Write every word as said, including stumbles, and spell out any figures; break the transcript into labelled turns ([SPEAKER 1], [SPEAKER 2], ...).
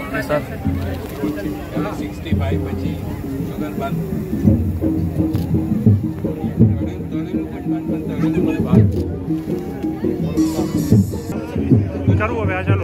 [SPEAKER 1] sir
[SPEAKER 2] sixty five पची sugar बंद
[SPEAKER 1] करो अभी चलो